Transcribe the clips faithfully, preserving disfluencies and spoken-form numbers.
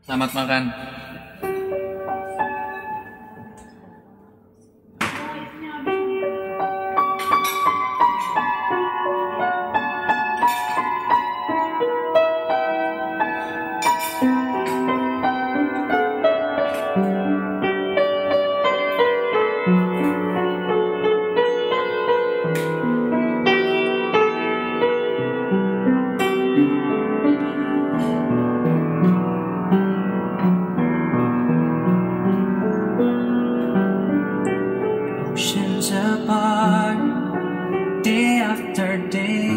Selamat makan. Oceans apart, day after day,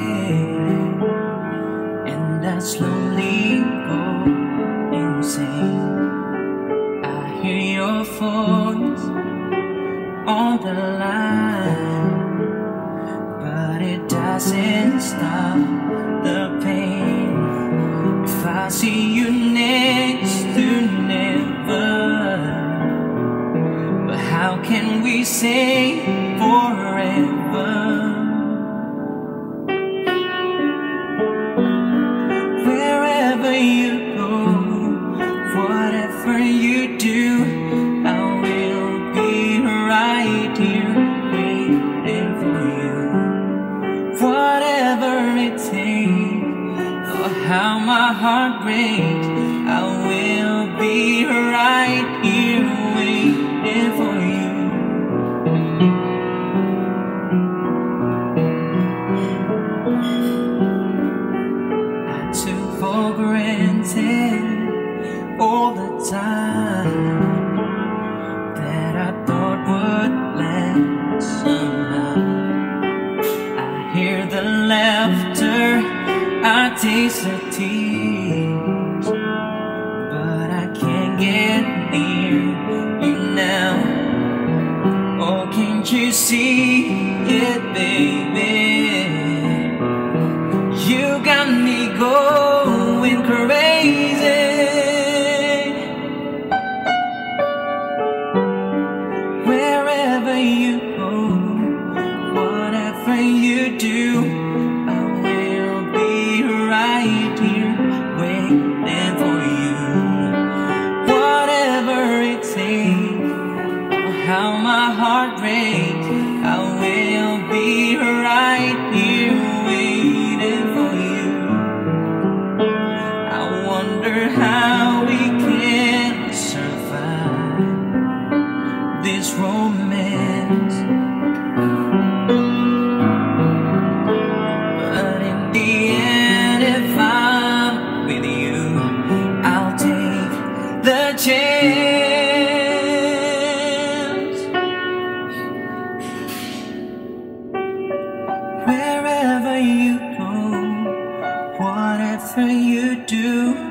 and I slowly go insane. I hear your voice on the line, but it doesn't stop the pain. If I see you next to never, how can we say forever? Wherever you go, whatever you do, I will be right here waiting for you. Whatever it takes, or how my heart breaks, I will be right here waiting for you. I took for granted all the time that I thought would last somehow. I hear the laughter, I taste the tears, but I can't get near you now. Oh, can't you see it, baby? You got me going crazy. Wherever you go, whatever you do, I will be right here waiting for you. Whatever it takes, how my heart breaks, I will be right here waiting for you. I wonder how we can survive this romance, but in the end, if I'm with you, I'll take the chance. Wherever you go, whatever you do,